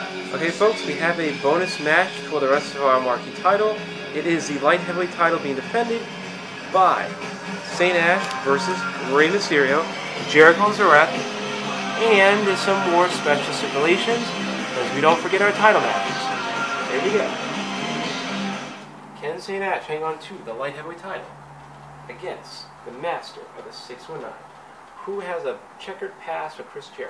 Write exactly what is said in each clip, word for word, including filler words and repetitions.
Okay, folks, we have a bonus match for the rest of our marquee title. It is the light heavyweight title being defended by Saint Ash versus Rey Mysterio, Jericho's a ref, and there's some more special stipulations as we don't forget our title matches. Here we go. Can Saint Ash hang on to the light heavyweight title against the master of the six one nine, who has a checkered past for Chris Jericho?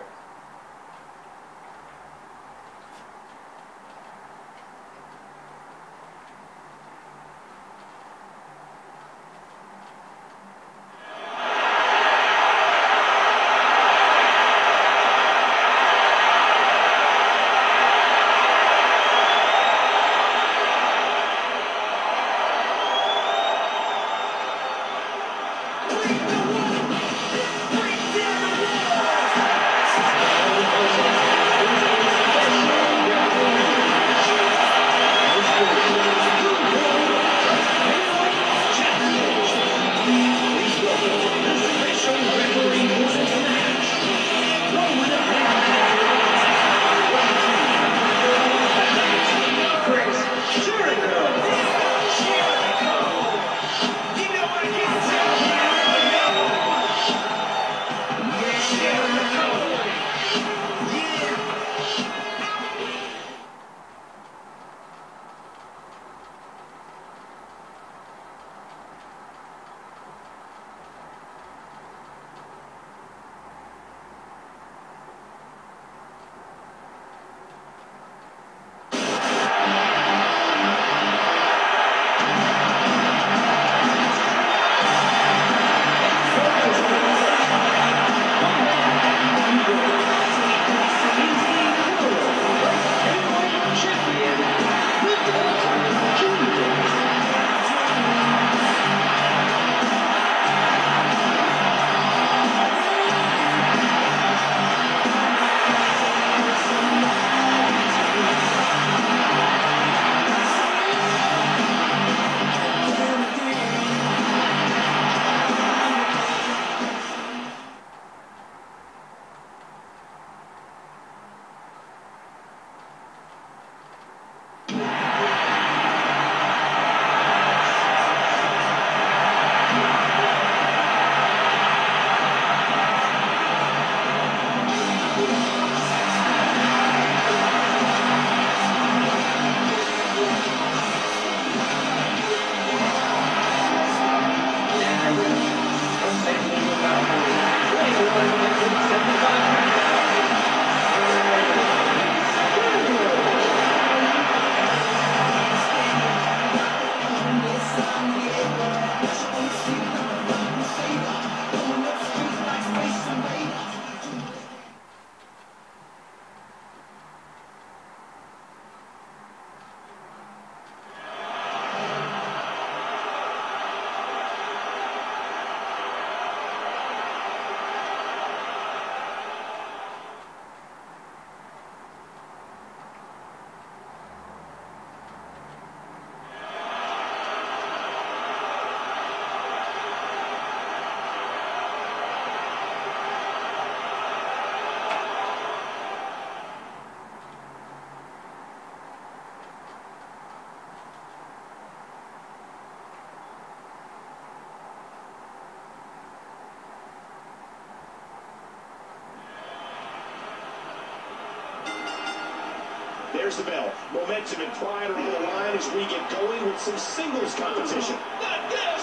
There's the bell. Momentum and pride are on the line as we get going with some singles competition. Not this!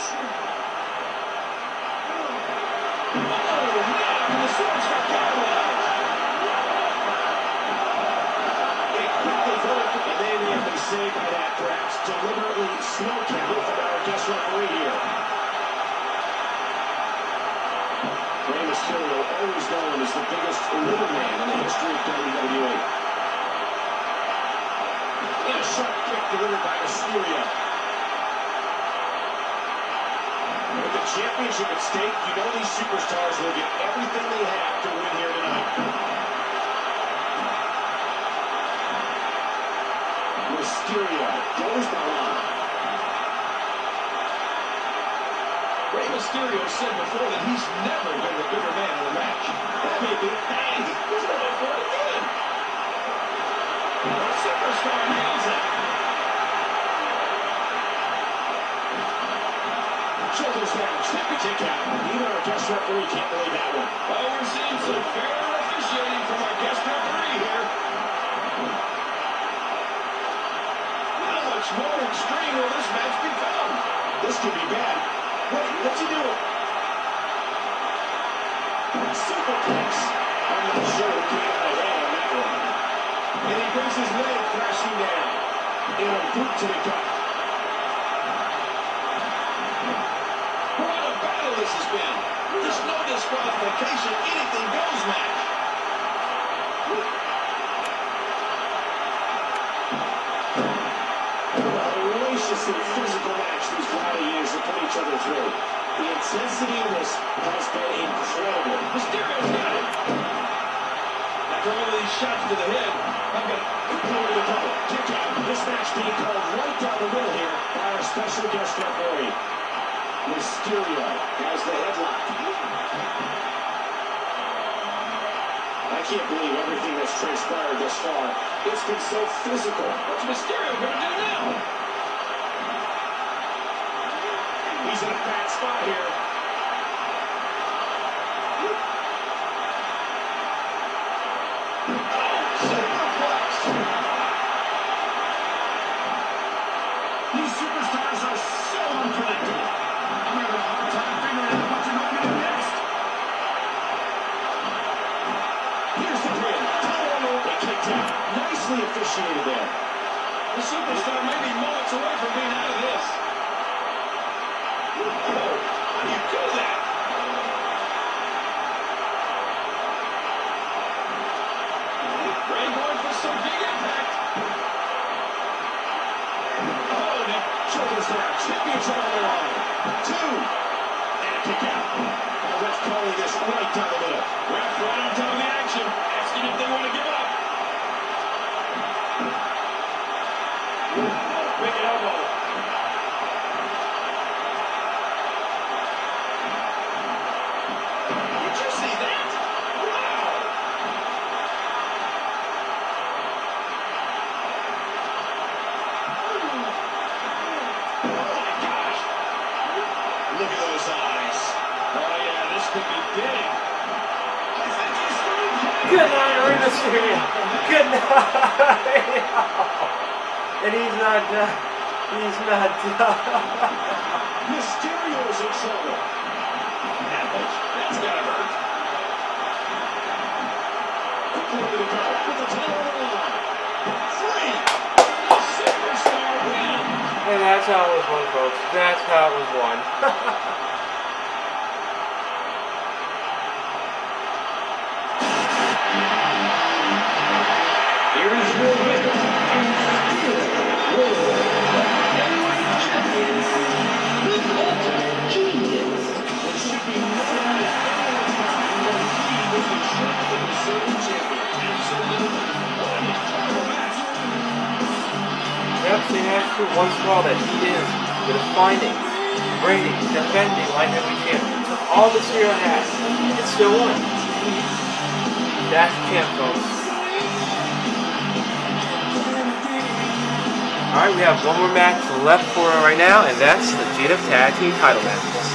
Oh, man! The superstar capitalized! It quickly broke, and then they have been saved by that, perhaps deliberately slow count from our guest referee here. Rey Mysterio, always known as the biggest little man in the history of W W E. And a sharp kick delivered by Mysterio. With the championship at stake, you know these superstars will get everything they have to win here tonight. Mysterio goes the line. Rey Mysterio said before that he's never been the bigger man in a match. That may be, hey, he's going for it again. superstar nails it. Shoulders down, snappy kick out. Even our guest referee can't believe that one. Well, we're seeing some fair officiating from our guest referee here. How much more extreme will this match become? This could be bad. Wait, what's he doing? Superplex. I'm not sure who came out ahead on that one. And he brings his leg crashing down. In a boot to the gut. What a battle this has been. There's no disqualification. Anything goes match. A graciously physical match these gladiators have put each other through. The intensity of this has been incredible. Mysterio's got it. After all of these shots to the head, I'm going to go to the cover. Kick out. This match being called right down the middle here by our special guest referee. Mysterio has the headlock. I can't believe everything that's transpired thus far. It's been so physical. What's Mysterio going to do now? He's in a bad spot here. Oh, superplex. These superstars are so unpredictable. I'm having a hard time figuring out what you're going to do next. Here's the pin. Tyler and kicked out. Nicely officiated there. The superstar may be moments away from being out of this. Oh, how do you do that? Ray going for some big impact. Oh, now shoulders down. Champion's on the line. Two. And a kick out. Now let's call this right down the middle. Ref right on top of the action. Asking if they want to give up. Oh, big elbow. Did you see that? Wow. Oh, my gosh. Look at those eyes. Oh, yeah, this could be big. I think he's through. Good night, Rey Mysterio. Good night. And he's not done. He's not done. Mysterio's in trouble. Ouch. That's gotta hurt. Quickly to the cover. With the title on the line. Three. The superstar win. And that's how it was won, folks. That's how it was won. Here is your winner. Heavyweight champion, the Ultimate Genius. There should be no doubt in anyone's mind that he was the champ and reserve champion. Absolutely. What an incredible match. Yep, Saint Ash proved once for all that he is the defining, reigning, defending light heavyweight champion. Took all the Mysterio has and still won. That's the champ, folks. Alright, we have one more match left for right now, and that's the G W F Tag Team title match.